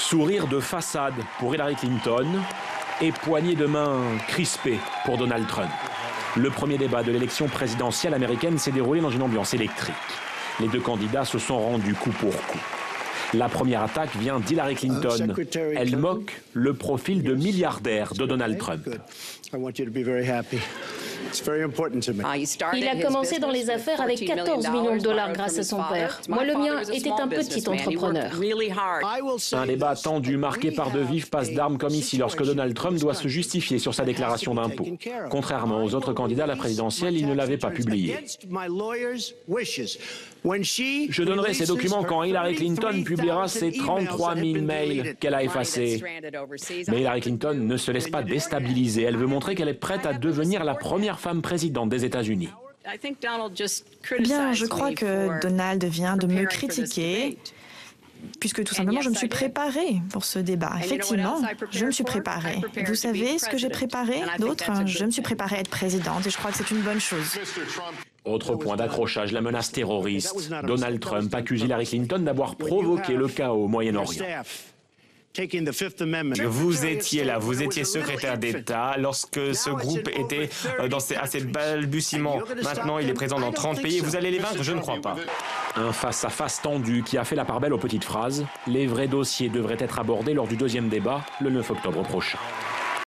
Sourire de façade pour Hillary Clinton et poignée de main crispée pour Donald Trump. Le premier débat de l'élection présidentielle américaine s'est déroulé dans une ambiance électrique. Les deux candidats se sont rendus coup pour coup. La première attaque vient d'Hillary Clinton. Elle moque le profil de milliardaire de Donald Trump. Il a commencé dans les affaires avec 14 millions de dollars grâce à son père. Moi, le mien était un petit entrepreneur. Un débat tendu marqué par de vives passes d'armes comme ici lorsque Donald Trump doit se justifier sur sa déclaration d'impôt. Contrairement aux autres candidats à la présidentielle, il ne l'avait pas publié. Je donnerai ces documents quand Hillary Clinton publiera ses 33 000 mails qu'elle a effacés. Mais Hillary Clinton ne se laisse pas déstabiliser. Elle veut montrer qu'elle est prête à devenir la première femme présidente des États-Unis. Bien, je crois que Donald vient de me critiquer, puisque tout simplement je me suis préparée pour ce débat. Effectivement, je me suis préparée. Vous savez ce que j'ai préparé d'autre? Je me suis préparée à être présidente et je crois que c'est une bonne chose. Autre point d'accrochage, la menace terroriste. Donald Trump accuse Hillary Clinton d'avoir provoqué le chaos au Moyen-Orient. Vous étiez là, vous étiez secrétaire d'État lorsque ce groupe était à ses balbutiements. Maintenant, il est présent dans 30 pays et vous allez les vaincre, je ne crois pas. Un face-à-face tendu qui a fait la part belle aux petites phrases. Les vrais dossiers devraient être abordés lors du deuxième débat, le 9 octobre prochain.